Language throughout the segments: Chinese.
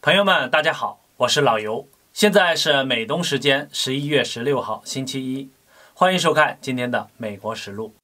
朋友们，大家好，我是老尤，现在是美东时间11月16号星期一，欢迎收看今天的美国实录。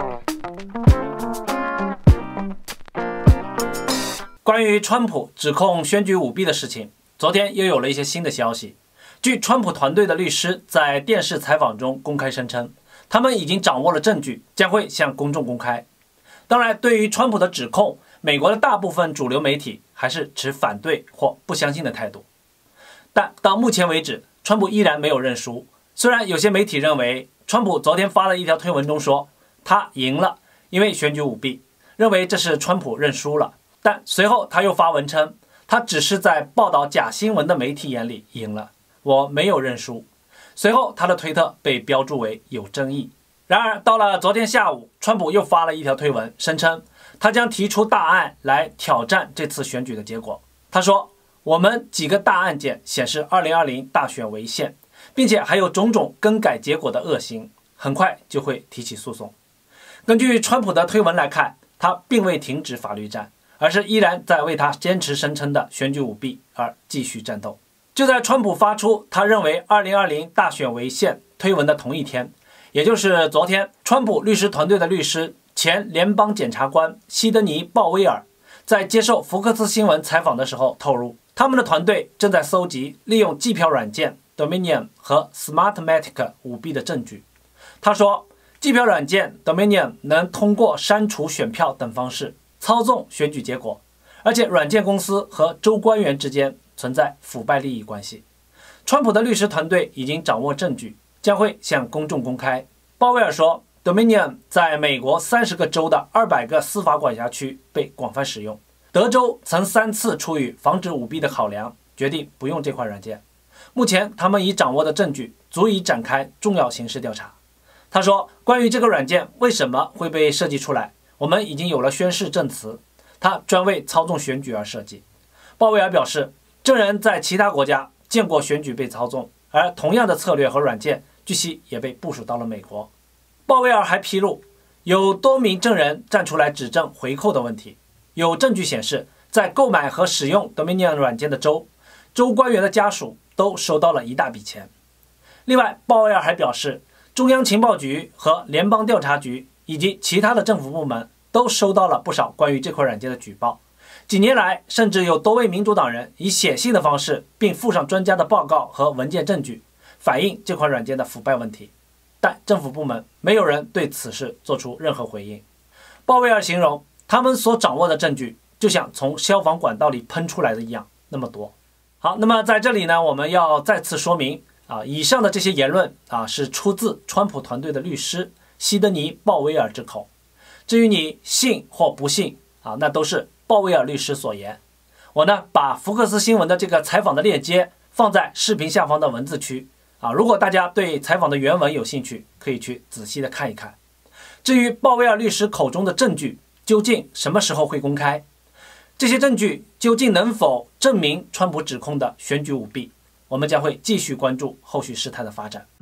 关于川普指控选举舞弊的事情，昨天又有了一些新的消息。据川普团队的律师在电视采访中公开声称，他们已经掌握了证据，将会向公众公开。当然，对于川普的指控，美国的大部分主流媒体还是持反对或不相信的态度。但到目前为止，川普依然没有认输。虽然有些媒体认为，川普昨天发了一条推文中说他赢了，因为选举舞弊，认为这是川普认输了。但随后他又发文称，他只是在报道假新闻的媒体眼里赢了，我没有认输。随后他的推特被标注为有争议。然而到了昨天下午，川普又发了一条推文，声称他将提出大案来挑战这次选举的结果。他说，我们几个大案件显示2020大选违宪，并且还有种种更改结果的恶行，很快就会提起诉讼。根据川普的推文来看，他并未停止法律战，而是依然在为他坚持声称的选举舞弊而继续战斗。就在川普发出他认为2020大选违宪推文的同一天，也就是昨天，川普律师团队的律师前联邦检察官希德尼·鲍威尔在接受福克斯新闻采访的时候透露，他们的团队正在搜集利用计票软件 Dominion 和 Smartmatic 舞弊的证据。他说，计票软件 Dominion 能通过删除选票等方式操纵选举结果，而且软件公司和州官员之间存在腐败利益关系。川普的律师团队已经掌握证据，将会向公众公开。鲍威尔说， Dominion 在美国30个州的200个司法管辖区被广泛使用。德州曾3次出于防止舞弊的考量，决定不用这款软件。目前他们已掌握的证据足以展开重要刑事调查。他说，关于这个软件为什么会被设计出来，我们已经有了宣誓证词，它专为操纵选举而设计。鲍威尔表示，证人在其他国家见过选举被操纵，而同样的策略和软件据悉也被部署到了美国。鲍威尔还披露，有多名证人站出来指证回扣的问题。有证据显示，在购买和使用 Dominion 软件的州官员的家属都收到了一大笔钱。另外，鲍威尔还表示，中央情报局和联邦调查局以及其他的政府部门都收到了不少关于这款软件的举报。几年来，甚至有多位民主党人以写信的方式，并附上专家的报告和文件证据，反映这款软件的腐败问题。但政府部门没有人对此事做出任何回应。鲍威尔形容，他们所掌握的证据就像从消防管道里喷出来的一样那么多。好，那么在这里呢，我们要再次说明以上的这些言论是出自川普团队的律师希德尼·鲍威尔之口。至于你信或不信那都是鲍威尔律师所言。我呢，把福克斯新闻的这个采访的链接放在视频下方的文字区如果大家对采访的原文有兴趣，可以去仔细的看一看。至于鲍威尔律师口中的证据究竟什么时候会公开，这些证据究竟能否证明川普指控的选举舞弊，我们将会继续关注后续事态的发展。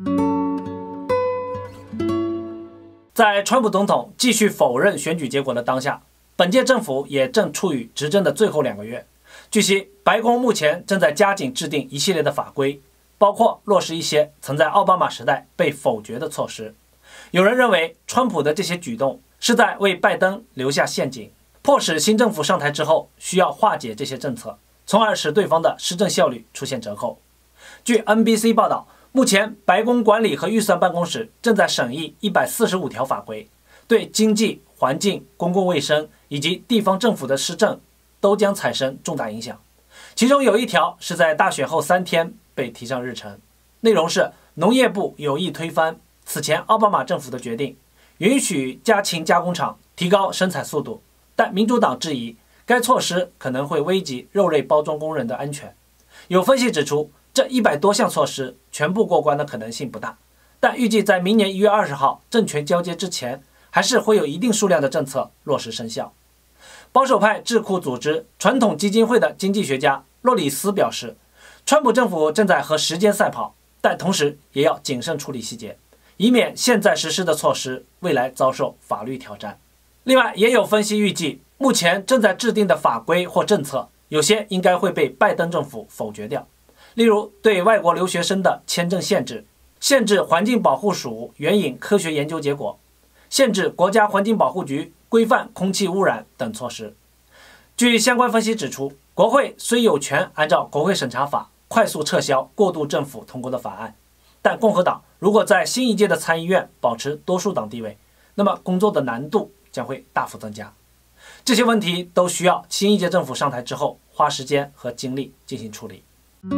在川普总统继续否认选举结果的当下，本届政府也正处于执政的最后2个月。据悉，白宫目前正在加紧制定一系列的法规，包括落实一些曾在奥巴马时代被否决的措施。有人认为，川普的这些举动是在为拜登留下陷阱，迫使新政府上台之后需要化解这些政策，从而使对方的施政效率出现折扣。据 NBC 报道，目前白宫管理和预算办公室正在审议145条法规，对经济、环境、公共卫生以及地方政府的施政都将产生重大影响。其中有一条是在大选后3天被提上日程，内容是农业部有意推翻此前奥巴马政府的决定，允许家禽加工厂提高生产速度，但民主党质疑该措施可能会危及肉类包装工人的安全。有分析指出，这100多项措施全部过关的可能性不大，但预计在明年1月20号政权交接之前，还是会有一定数量的政策落实生效。保守派智库组织传统基金会的经济学家洛里斯表示，川普政府正在和时间赛跑，但同时也要谨慎处理细节，以免现在实施的措施未来遭受法律挑战。另外，也有分析预计，目前正在制定的法规或政策有些应该会被拜登政府否决掉，例如对外国留学生的签证限制、限制环境保护署援引科学研究结果、限制国家环境保护局规范空气污染等措施。据相关分析指出，国会虽有权按照国会审查法快速撤销过渡政府通过的法案，但共和党如果在新一届的参议院保持多数党地位，那么工作的难度将会大幅增加。这些问题都需要新一届政府上台之后花时间和精力进行处理。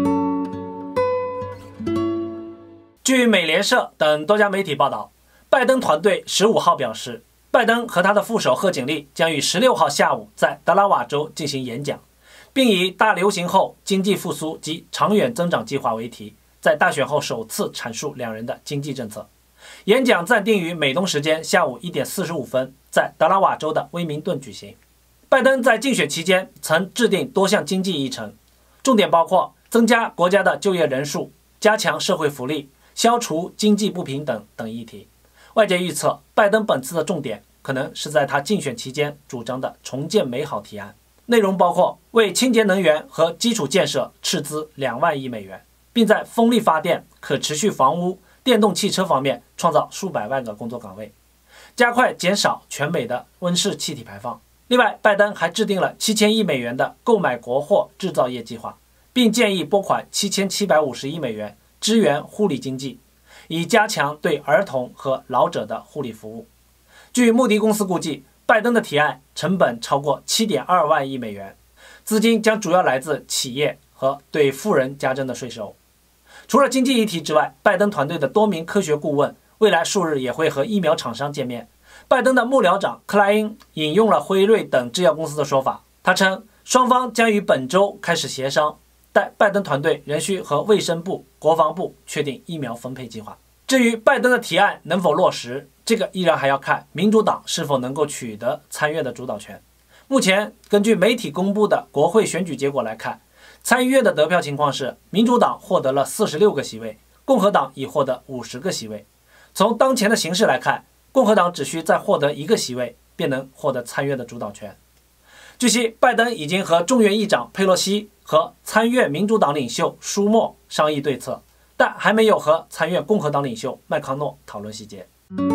据美联社等多家媒体报道，拜登团队15号表示，拜登和他的副手贺锦丽将于16号下午在德拉瓦州进行演讲，并以大流行后经济复苏及长远增长计划为题，在大选后首次阐述两人的经济政策。演讲暂定于美东时间下午1点45分在德拉瓦州的威明顿举行。拜登在竞选期间曾制定多项经济议程，重点包括增加国家的就业人数、加强社会福利、消除经济不平等等议题。外界预测，拜登本次的重点可能是在他竞选期间主张的重建美好提案，内容包括为清洁能源和基础建设斥资2万亿美元，并在风力发电、可持续房屋、电动汽车方面创造数百万个工作岗位，加快减少全美的温室气体排放。另外，拜登还制定了7000亿美元的购买国货制造业计划，并建议拨款7750亿美元支援护理经济，以加强对儿童和老者的护理服务。据穆迪公司估计，拜登的提案成本超过7.2万亿美元，资金将主要来自企业和对富人加征的税收。除了经济议题之外，拜登团队的多名科学顾问未来数日也会和疫苗厂商见面。拜登的幕僚长克莱因引用了辉瑞等制药公司的说法，他称双方将于本周开始协商，但拜登团队仍需和卫生部、国防部确定疫苗分配计划。至于拜登的提案能否落实，这个依然还要看民主党是否能够取得参院的主导权。目前根据媒体公布的国会选举结果来看，参议院的得票情况是民主党获得了46个席位，共和党已获得50个席位。从当前的形势来看，共和党只需再获得1个席位，便能获得参院的主导权。据悉，拜登已经和众院议长佩洛西和参院民主党领袖舒默商议对策，但还没有和参院共和党领袖麦康诺讨论细节。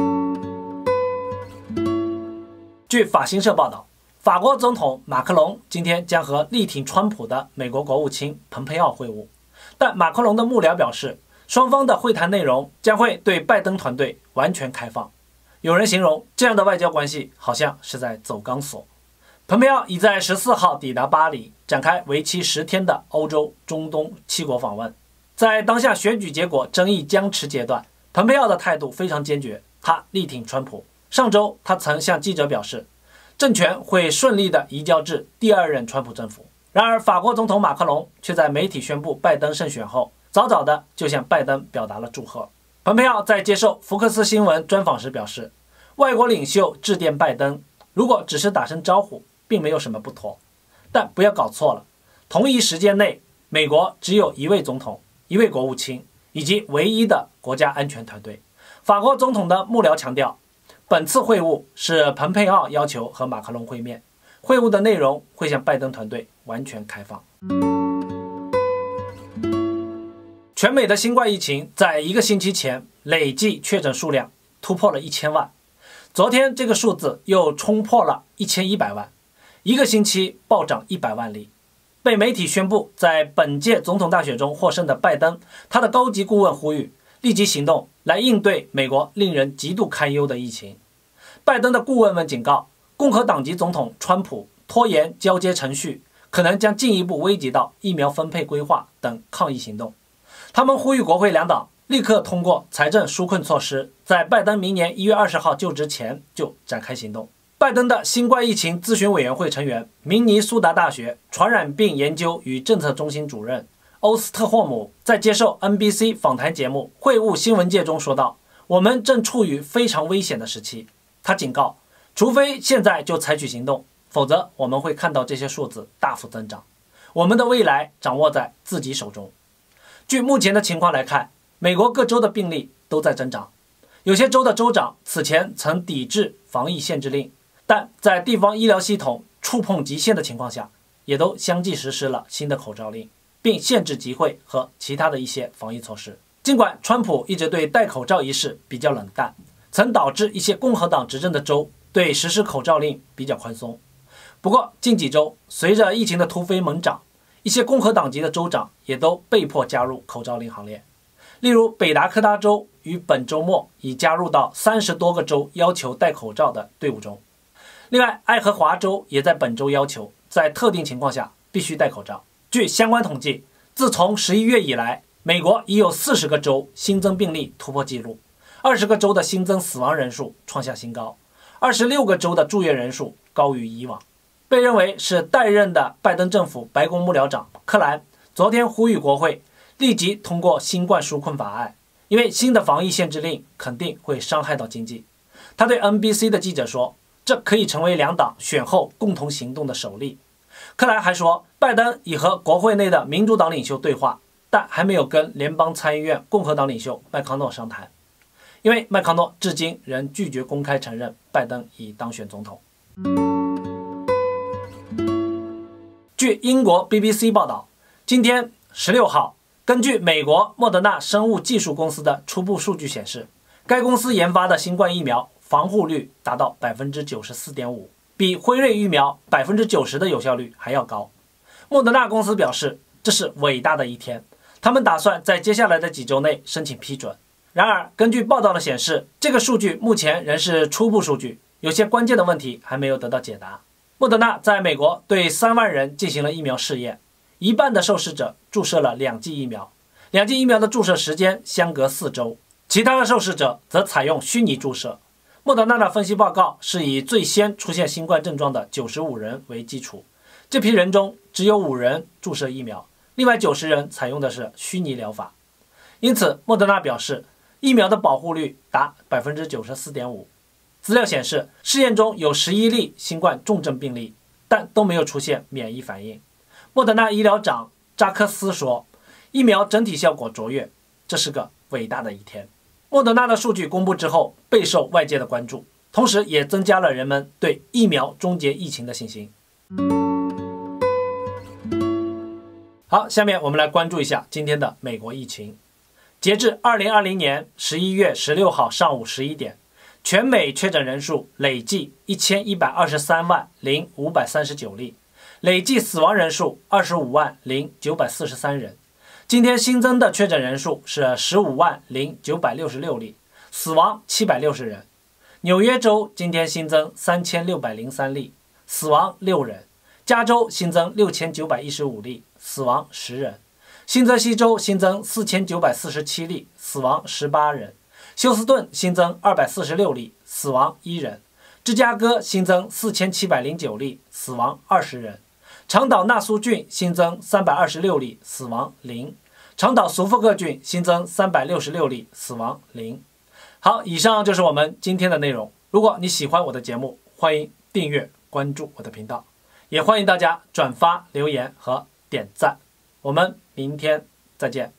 据法新社报道，法国总统马克龙今天将和力挺川普的美国国务卿蓬佩奥会晤，但马克龙的幕僚表示，双方的会谈内容将会对拜登团队完全开放。有人形容这样的外交关系好像是在走钢索。蓬佩奥已在14号抵达巴黎，展开为期10天的欧洲、中东7国访问。在当下选举结果争议僵持阶段，蓬佩奥的态度非常坚决，他力挺川普。上周他曾向记者表示，政权会顺利地移交至第2任川普政府。然而，法国总统马克龙却在媒体宣布拜登胜选后，早早的就向拜登表达了祝贺。蓬佩奥在接受福克斯新闻专访时表示，外国领袖致电拜登，如果只是打声招呼，并没有什么不妥。但不要搞错了，同一时间内，美国只有1位总统、1位国务卿以及唯一的国家安全团队。法国总统的幕僚强调，本次会晤是蓬佩奥要求和马克龙会面，会晤的内容会向拜登团队完全开放。全美的新冠疫情在1个星期前累计确诊数量突破了1000万，昨天这个数字又冲破了1100万，1个星期暴涨100万例。被媒体宣布在本届总统大选中获胜的拜登，他的高级顾问呼吁立即行动来应对美国令人极度堪忧的疫情。拜登的顾问们警告，共和党籍总统川普拖延交接程序，可能将进一步危及到疫苗分配规划等抗疫行动。他们呼吁国会两党立刻通过财政纾困措施，在拜登明年1月20号就职前就展开行动。拜登的新冠疫情咨询委员会成员、明尼苏达大学传染病研究与政策中心主任欧斯特霍姆在接受 NBC 访谈节目《会晤新闻界》中说道，我们正处于非常危险的时期。他警告，除非现在就采取行动，否则我们会看到这些数字大幅增长。我们的未来掌握在自己手中。据目前的情况来看，美国各州的病例都在增长。有些州的州长此前曾抵制防疫限制令，但在地方医疗系统触碰极限的情况下， 也都相继实施了新的口罩令，并限制集会和其他的一些防疫措施。尽管川普一直对戴口罩一事比较冷淡，曾导致一些共和党执政的州对实施口罩令比较宽松。不过近几周，随着疫情的突飞猛涨，一些共和党籍的州长也都被迫加入口罩令行列。例如北达科他州于本周末已加入到30多个州要求戴口罩的队伍中。另外，爱荷华州也在本周要求在特定情况下必须戴口罩。据相关统计，自从11月以来，美国已有40个州新增病例突破纪录，20个州的新增死亡人数创下新高，26个州的住院人数高于以往。被认为是代任的拜登政府白宫幕僚长克兰昨天呼吁国会立即通过新冠纾困法案，因为新的防疫限制令肯定会伤害到经济。他对 NBC 的记者说，这可以成为两党选后共同行动的首例。克兰还说，拜登已和国会内的民主党领袖对话，但还没有跟联邦参议院共和党领袖麦康诺商谈，因为麦康诺至今仍拒绝公开承认拜登已当选总统。据英国 BBC 报道，今天16号，根据美国莫德纳生物技术公司的初步数据显示，该公司研发的新冠疫苗防护率达到 94.5%， 比辉瑞疫苗 90% 的有效率还要高。莫德纳公司表示，这是伟大的一天，他们打算在接下来的几周内申请批准。然而，根据报道的显示，这个数据目前仍是初步数据，有些关键的问题还没有得到解答。莫德纳在美国对3万人进行了疫苗试验，一半的受试者注射了2剂疫苗，2剂疫苗的注射时间相隔4周，其他的受试者则采用虚拟注射。莫德纳的分析报告是以最先出现新冠症状的95人为基础，这批人中只有5人注射疫苗，另外90人采用的是虚拟疗法。因此，莫德纳表示，疫苗的保护率达 94.5%。资料显示，试验中有11例新冠重症病例，但都没有出现免疫反应。莫德纳医疗长扎克斯说，疫苗整体效果卓越，这是个伟大的一天。莫德纳的数据公布之后，备受外界的关注，同时也增加了人们对疫苗终结疫情的信心。好，下面我们来关注一下今天的美国疫情。截至2020年11月16号上午11点，全美确诊人数累计1123万0539例，累计死亡人数25万0943人。今天新增的确诊人数是15万0966例，死亡760人。纽约州今天新增3603例，死亡6人。加州新增6915例，死亡10人。新泽西州新增4947例，死亡18人。休斯顿新增246例，死亡1人。芝加哥新增4709例，死亡20人。长岛纳苏郡新增326例，死亡0。长岛苏福克郡新增366例，死亡0。好，以上就是我们今天的内容。如果你喜欢我的节目，欢迎订阅关注我的频道，也欢迎大家转发留言和点赞。我们明天再见。